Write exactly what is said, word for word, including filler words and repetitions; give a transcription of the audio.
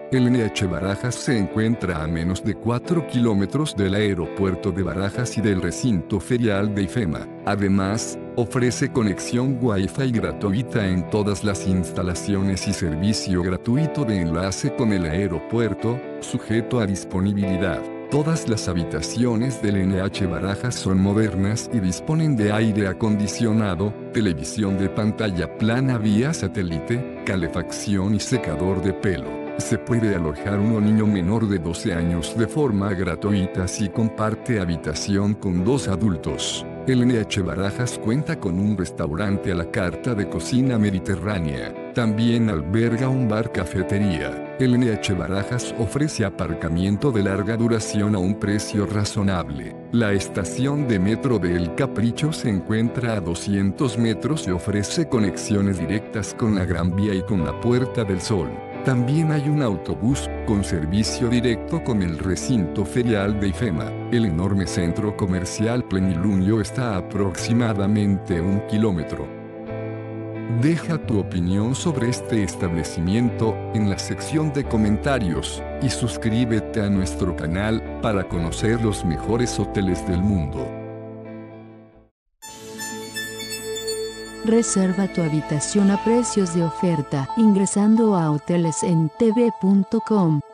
El N H Barajas se encuentra a menos de cuatro kilómetros del aeropuerto de Barajas y del recinto ferial de IFEMA. Además, ofrece conexión Wi-Fi gratuita en todas las instalaciones y servicio gratuito de enlace con el aeropuerto, sujeto a disponibilidad. Todas las habitaciones del N H Barajas son modernas y disponen de aire acondicionado, televisión de pantalla plana vía satélite, calefacción y secador de pelo. Se puede alojar un niño menor de doce años de forma gratuita si comparte habitación con dos adultos. El N H Barajas cuenta con un restaurante a la carta de cocina mediterránea. También alberga un bar-cafetería. El N H Barajas ofrece aparcamiento de larga duración a un precio razonable. La estación de metro de El Capricho se encuentra a doscientos metros y ofrece conexiones directas con la Gran Vía y con la Puerta del Sol. También hay un autobús con servicio directo con el recinto ferial de IFEMA. El enorme centro comercial Plenilunio está a aproximadamente un kilómetro. Deja tu opinión sobre este establecimiento en la sección de comentarios y suscríbete a nuestro canal para conocer los mejores hoteles del mundo. Reserva tu habitación a precios de oferta ingresando a hoteles en t v punto com.